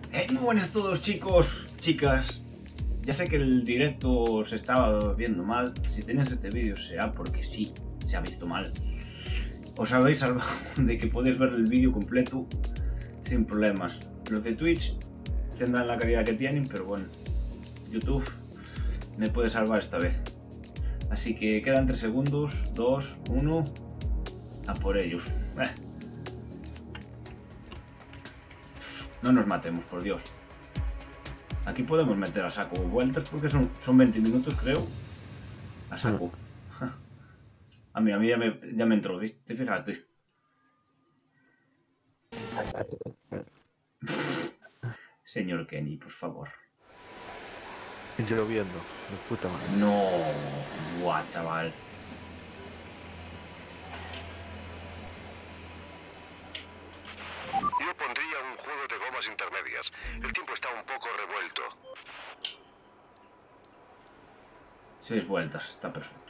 Muy buenas a todos, chicos, chicas. Ya sé que el directo se estaba viendo mal. Si tenéis este vídeo será porque sí, se ha visto mal. Os habéis salvado de que podéis ver el vídeo completo sin problemas. Los de Twitch tendrán la calidad que tienen, pero bueno, YouTube me puede salvar esta vez. Así que quedan 3 segundos, 2, 1, a por ellos. No nos matemos, por Dios. Aquí podemos meter a saco vueltas porque son 20 minutos, creo. A saco. A mí ya me entró, ¿te fijaste? Señor Kenny, por favor. Lloviendo, de puta madre. No, guau, chaval. Yo pondría un juego de gomas intermedias. El tiempo está un poco revuelto. 6 vueltas, está perfecto.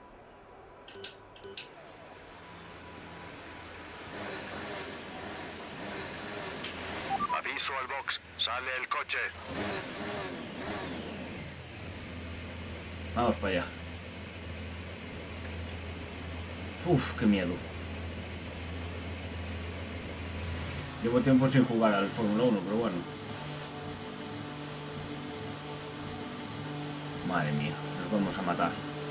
Aviso al box. Sale el coche. Vamos para allá. Uf, qué miedo. Llevo tiempo sin jugar al Fórmula 1, pero bueno. Madre mía, nos vamos a matar.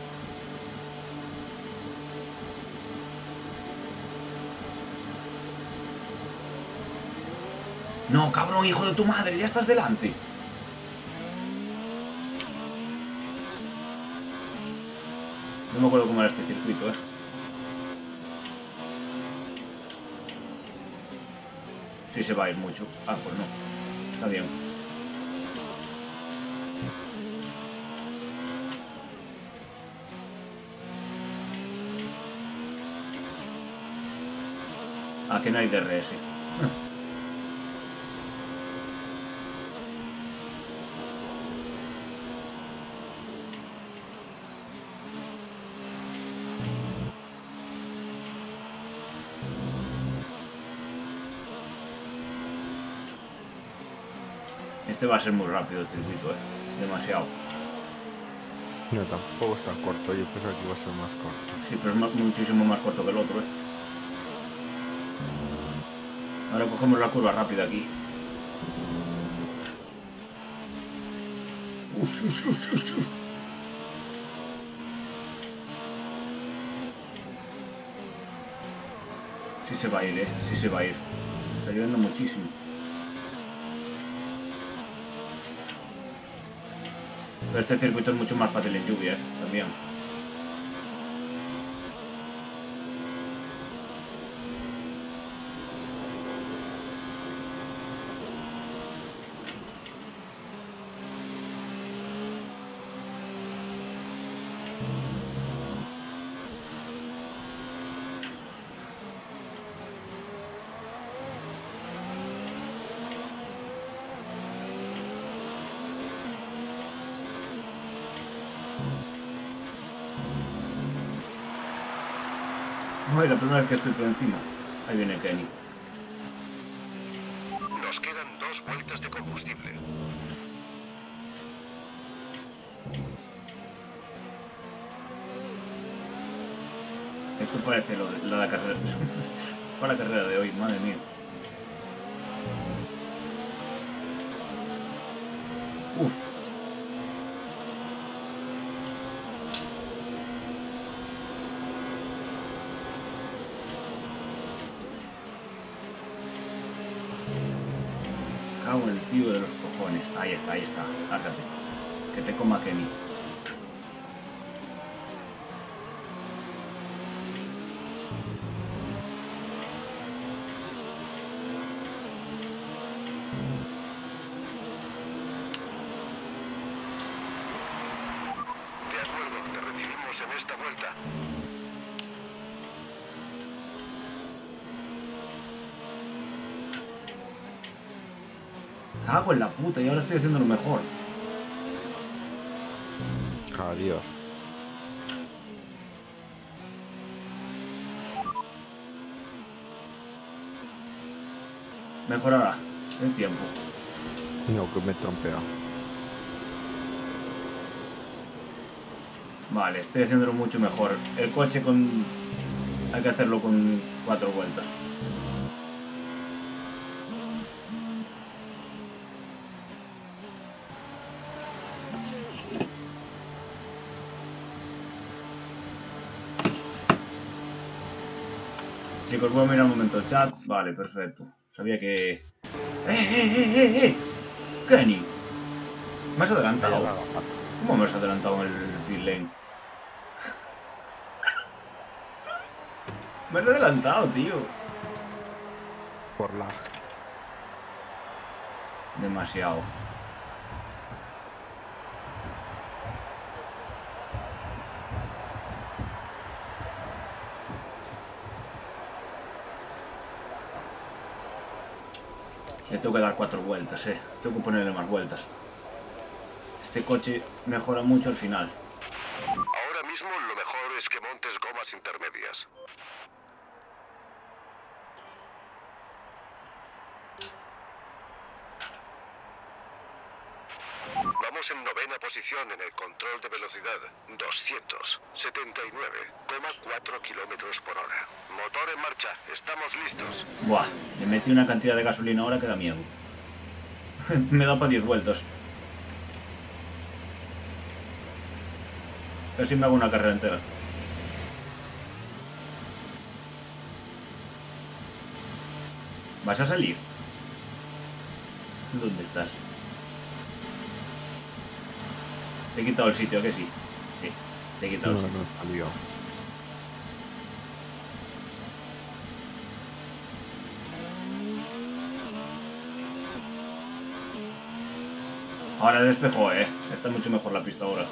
No, cabrón, hijo de tu madre, ya estás delante. No me acuerdo cómo era este circuito, Sí se va a ir mucho. Ah, pues no. Está bien. Ah, que no hay DRS. Este va a ser muy rápido el circuito, demasiado. No, tampoco está corto, yo pensaba que iba a ser más corto. Sí, pero es muchísimo más corto que el otro, Ahora cogemos la curva rápida aquí. Sí se va a ir, Sí se va a ir. Está lloviendo muchísimo. Pero este circuito es mucho más fácil en lluvia, también. Ay, la primera vez que estoy por encima. Ahí viene Kenny. Nos quedan 2 vueltas de combustible. Esto parece la carrera. Para la carrera de hoy, madre mía. Uf. Cago en el tío de los cojones. Ahí está, Hágate. Que te coma Kenny. De acuerdo, te recibimos en esta vuelta. Cago en la puta, y ahora estoy haciendo lo mejor. Adiós. Mejorará el tiempo. No, que me he trompeado. Vale, estoy haciéndolo mucho mejor. El coche con... hay que hacerlo con 4 vueltas. Chicos, voy a mirar un momento el chat. Vale, perfecto. Sabía que... ¡Eh! Kenny, me has adelantado. ¿Cómo me has adelantado en el pit lane? Me has adelantado, tío. Por lag. Demasiado. Le tengo que dar 4 vueltas, Tengo que ponerle más vueltas. Este coche mejora mucho al final. Ahora mismo lo mejor es que montes gomas intermedias. Vamos en 9ª posición en el control de velocidad, 279,4 kilómetros por hora. Motor en marcha, estamos listos. Buah, le metí una cantidad de gasolina ahora que da miedo. Me da para 10 vueltas. Casi me hago una carrera entera. ¿Vas a salir? ¿Dónde estás? Te he quitado el sitio, ¿a que sí? Sí, te he quitado el sitio. No, salió. Ahora despejó, Está mucho mejor la pista ahora.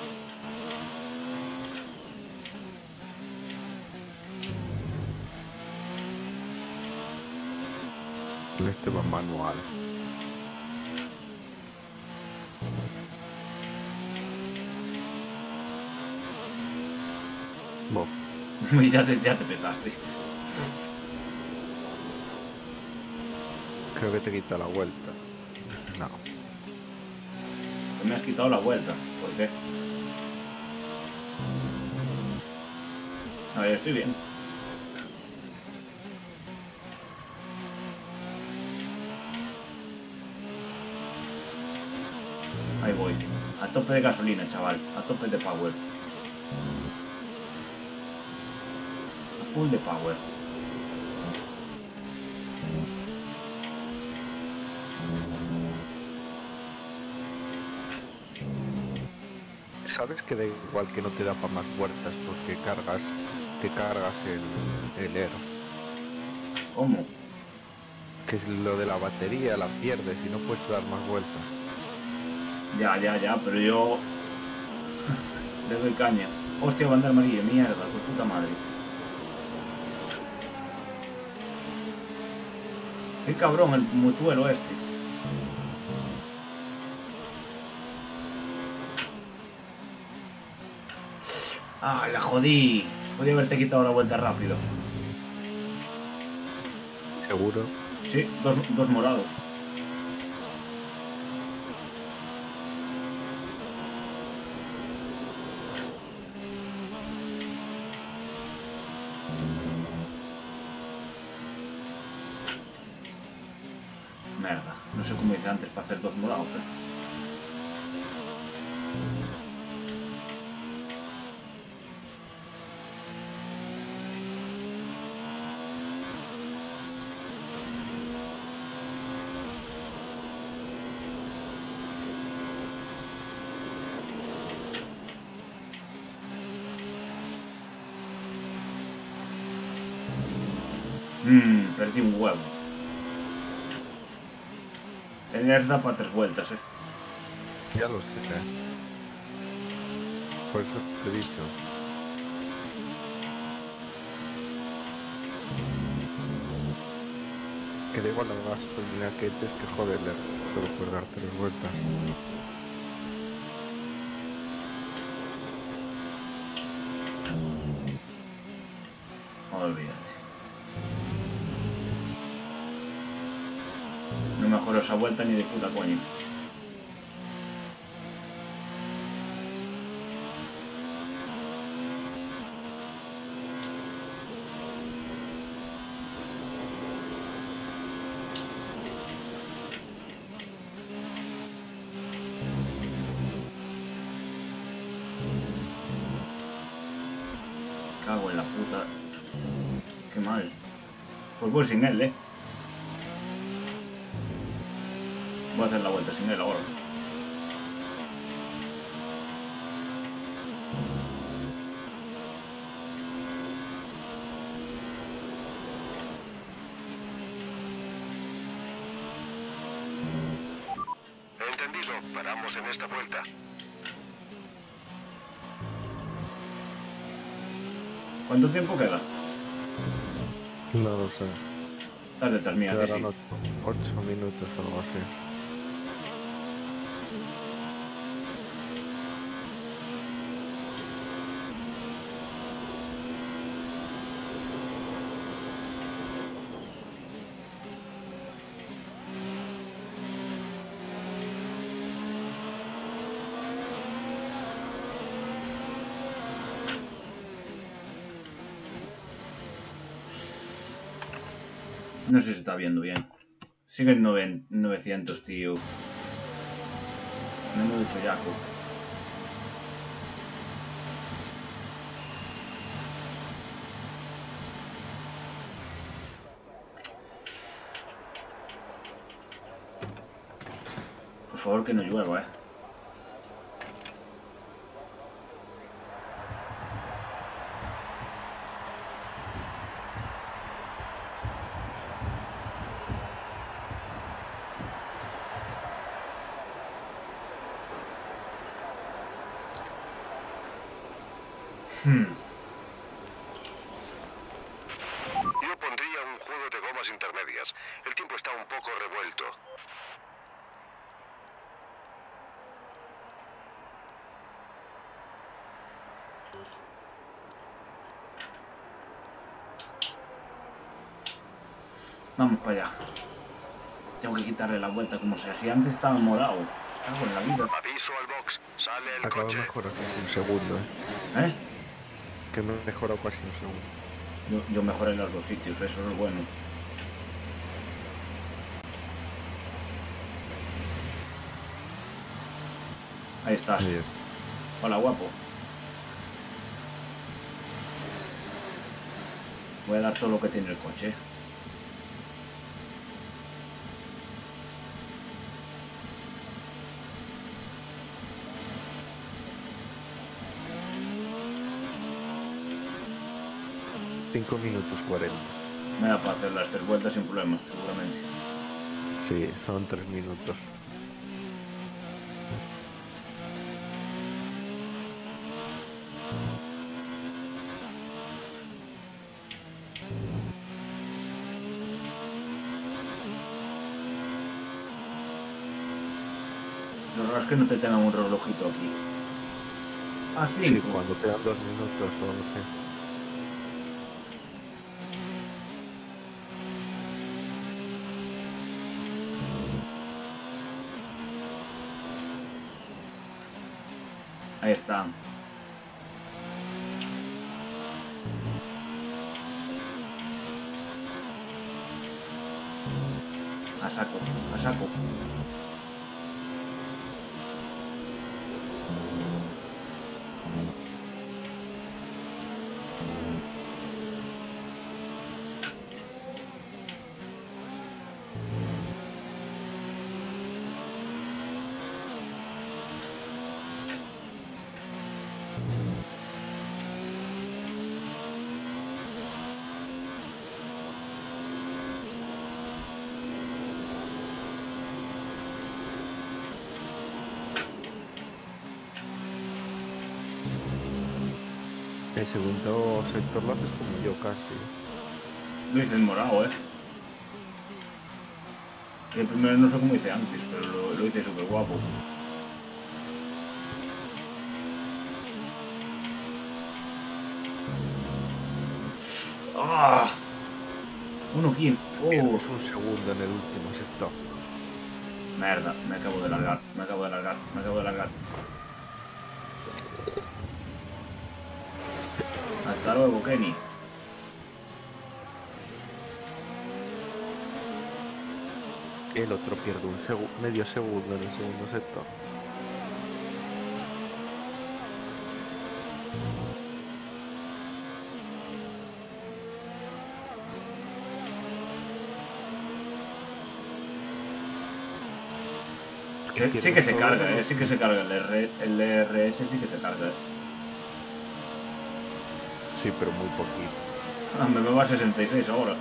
Este va manual. Bob. ya te pesaste. Creo que te quita la vuelta. No. Me has quitado la vuelta. ¿Por qué? A ver, estoy bien. Ahí voy. A tope de gasolina, chaval. A tope de power. A full de power. ¿Sabes que da igual que no te da para más vueltas porque cargas el Eros? ¿Cómo? Que lo de la batería la pierdes y no puedes dar más vueltas. Ya, pero yo... le doy caña. Hostia, bandera amarilla, mierda, por puta madre. Qué cabrón el mutuero este. Ah, la jodí. Podía haberte quitado la vuelta rápido. ¿Seguro? Sí, dos morados. Merda, no sé cómo hice antes para hacer 2 morados, Perdí un huevo. Tenías da para 3 vueltas, Ya lo sé. Por eso te he dicho. Que da igual la gasolina que eches que joderle solo por dar 3 vueltas. Olvídate. No mejoró esa vuelta ni de puta coño. en la puta. Qué mal. Pues voy sin él, Voy a hacer la vuelta sin él ahora. Entendido. Paramos en esta vuelta. ¿Cuánto tiempo queda? No lo sé. Estás detrás mía, que sí. Quedarán 8 minutos o algo así. No sé si se está viendo bien. Sigue en 900, tío. Menudo chollaco. Por favor, que no llueva, Yo pondría un juego de gomas intermedias. El tiempo está un poco revuelto. Vamos para allá. Tengo que quitarle la vuelta como sea. Si antes estaba morado. Cago en la vida. Aviso al box. Sale el Acaba coche. mejor casi un segundo, Que me he mejorado casi un segundo. Yo mejoré en los dos sitios, eso es bueno. Ahí estás. Ahí es. Hola, guapo. Voy a dar todo lo que tiene el coche. 5 minutos 40. Me da para hacer las 3 vueltas sin problemas, seguramente. Sí, son 3 minutos. Lo raro es que no te tengan un relojito aquí. Ah, Sí, 5. cuando te dan 2 minutos o no sé. Ahí está. A saco, a saco. El segundo sector lo haces como yo casi. Lo hice en morado, Y el primero no sé cómo hice antes, pero lo hice súper guapo. ¡Ah! 1-15. Pierdes un segundo en el último sector. Merda, me acabo de largar, me acabo de largar, me acabo de largar. Hasta luego, Kenny. El otro pierde un medio segundo en el segundo sector. Sí que se carga, sí que se carga. El DRS sí que se carga, Sí, pero muy poquito. Ah, me va a 66 ahora.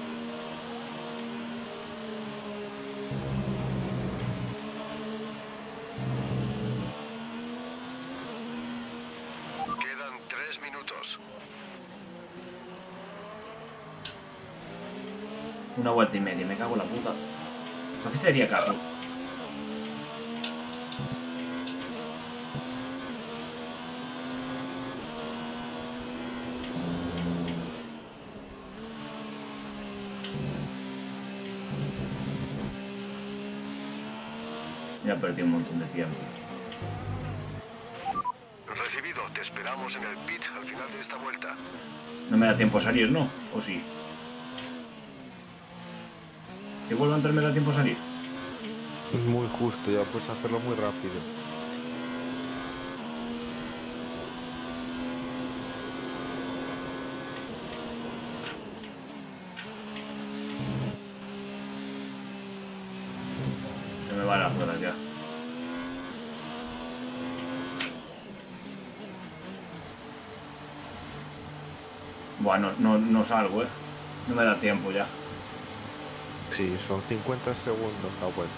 Quedan 3 minutos. Una vuelta y media, me cago en la puta. ¿Por qué sería caso? Ya perdí un montón de tiempo. Recibido, te esperamos en el pit al final de esta vuelta. No me da tiempo a salir, ¿no? ¿O sí? Si vuelvo a entrar me da tiempo a salir. Es muy justo, ya puedes hacerlo muy rápido. Se me van las horas ya. Bueno, no salgo, No me da tiempo ya. Sí, son 50 segundos la vuelta.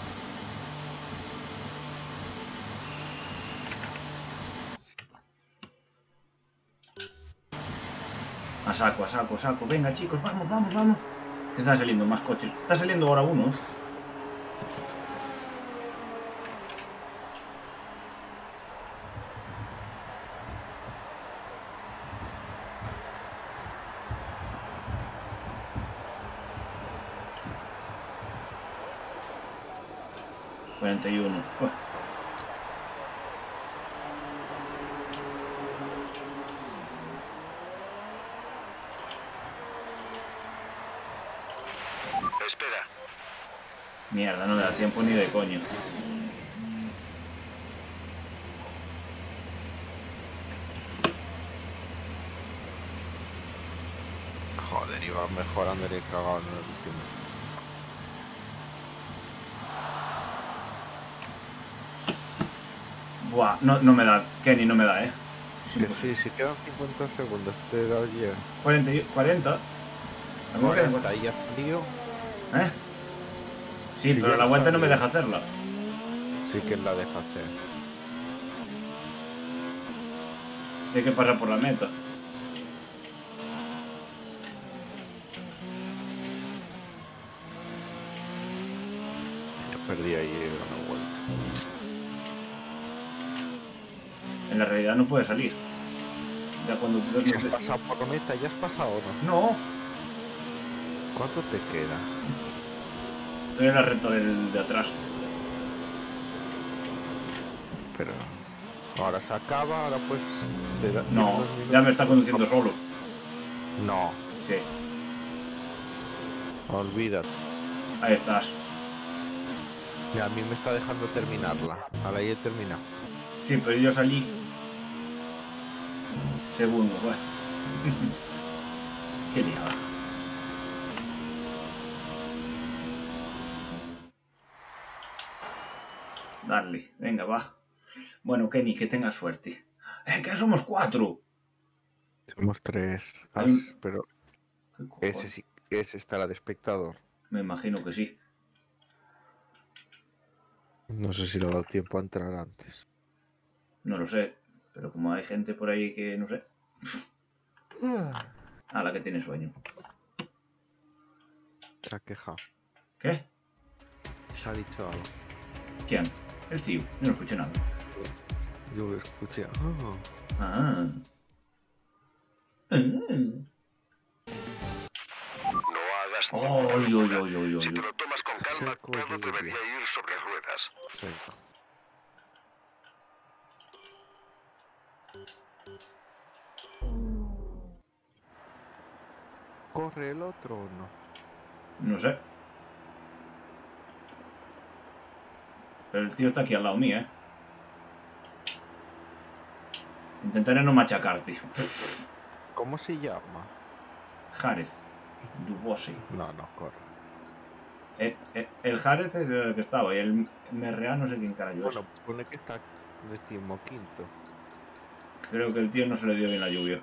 A saco, a saco, a saco. Venga, chicos, vamos, vamos, vamos. Que están saliendo más coches. Está saliendo ahora uno. ...41. Espera. Mierda, no me da tiempo ni de coño. Joder, iba mejorando el cagado en el último. Buah, no me da. Kenny no me da, Que sí, si quedan 50 segundos, te da ya. 40. 40 y ya frío. ¿Eh? Sí, Sí, pero ya la vuelta no me salió. deja hacerla. Sí que la deja hacer. Hay que pasar por la meta. Yo perdí ahí una vuelta. En la realidad no puede salir. Ya cuando... ¿Y has pasado por la meta? ¿Ya has pasado o no? No, ¿Cuánto te queda? estoy en la recta de atrás. Pero... Ahora se acaba, ahora pues... Te da, No, tienes 2 minutos. ya me está conduciendo solo. No, Sí, olvídate. ahí estás. Y a mí me está dejando terminarla. Ahora ya he terminado. Sí, pero yo salí segundo, bueno. Qué liada. Darle, venga, va. Bueno, Kenny, que tengas suerte. Que somos 4. Somos 3. Pero ese sí, ese estará de espectador. Me imagino que sí. No sé si le ha dado tiempo a entrar antes. No lo sé, pero como hay gente por ahí que no sé. A la que tiene sueño. Se ha quejado. ¿Qué? Se ha dicho algo. ¿Quién? El tío. Yo no escuché nada. Yo lo escuché. Ah. No hagas Oy, oy, oy, oy, Si oy. te lo tomas con calma, Seco, todo yo debería diría. ir sobre ruedas. Seco. ¿Corre el otro o no? No sé. Pero el tío está aquí al lado mío, Intentaré no machacarte. ¿Cómo se llama? Jarez. Dubosi. No, no corre. El Jarez es el que estaba y el MRA no sé quién carajo es. Bueno, pone que está 15º. Creo que el tío no se le dio bien la lluvia.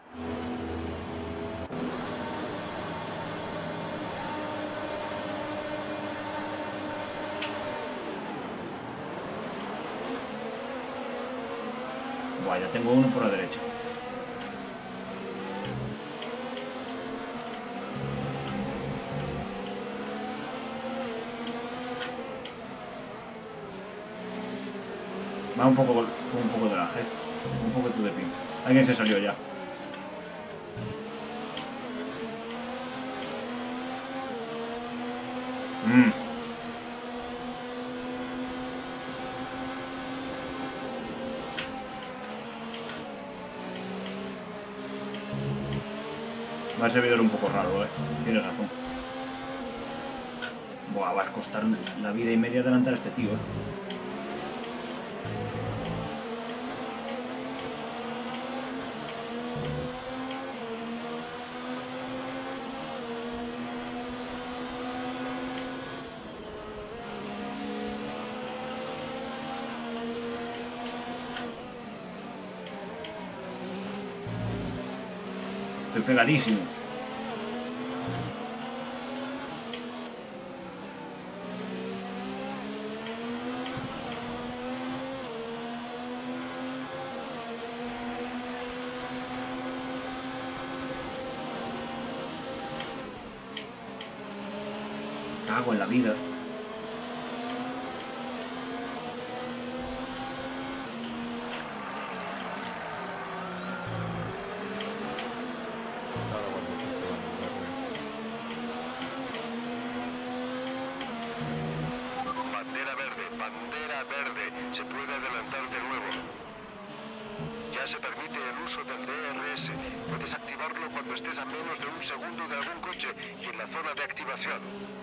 Buah, ya tengo uno por la derecha. Va un poco de laje. Un poco de pin. Alguien se salió ya. Va a ser un poco raro, tienes razón. Buah, va a costar la vida y media adelantar a este tío, Estoy pegadísimo. Cago en la vida. Bandera verde. Se puede adelantar de nuevo. Ya se permite el uso del DRS. Puedes activarlo cuando estés a menos de un segundo de algún coche y en la zona de activación.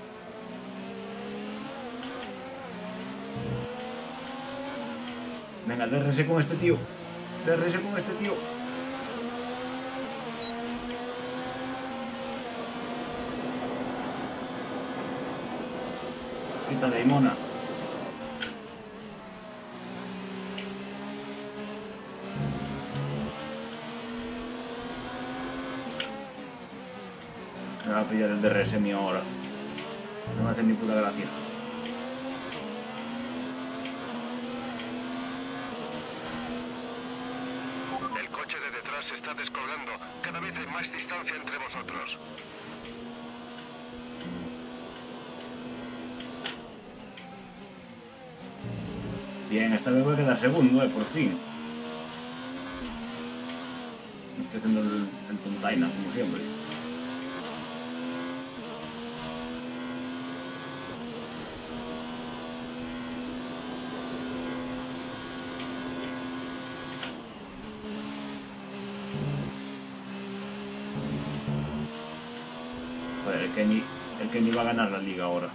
Venga, DRS con este tío. DRS con este tío. Quita de mona. Me va a pillar el DRS mío ahora. No me hace ni puta gracia. El coche de detrás se está descolgando. Cada vez hay más distancia entre vosotros. Bien, esta vez voy a quedar segundo, por fin. Estoy haciendo el tontaina, como siempre. Joder, el Kenny va a ganar la liga ahora.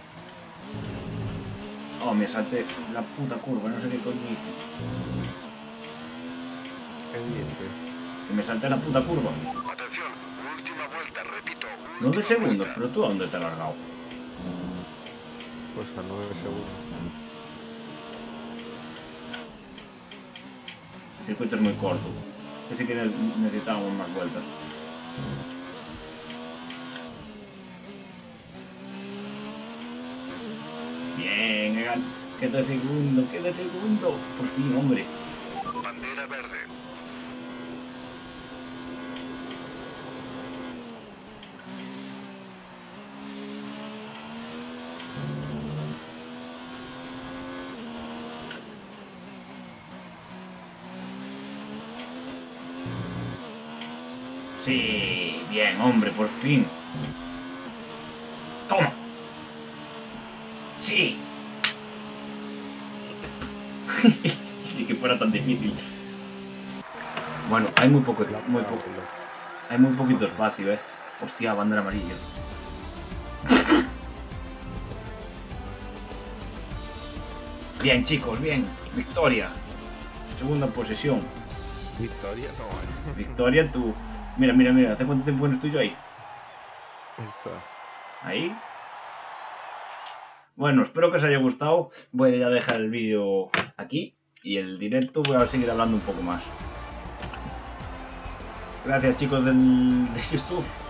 Oh, me salté la puta curva, no sé qué coño hice. ¿Qué dices? Que me salté la puta curva. Atención, última vuelta, repito. 9 segundos, pero tú ¿a dónde te has largado? Pues a 9 segundos. El circuito es muy corto. Que sí que necesitamos más vueltas. Bien, queda segundo. Por fin, hombre. Bandera verde. Sí, bien, hombre, por fin. Toma. Sí. Ni que fuera tan difícil. Bueno, hay muy poquito espacio, Hostia, bandera amarilla. Bien, chicos, bien. Victoria. Segunda posesión. Victoria no, Victoria tú. Mira. ¿Hace cuánto tiempo no estoy yo ahí? Está. Ahí. Bueno, espero que os haya gustado. Voy a dejar el vídeo aquí y el directo voy a seguir hablando un poco más. Gracias chicos de YouTube.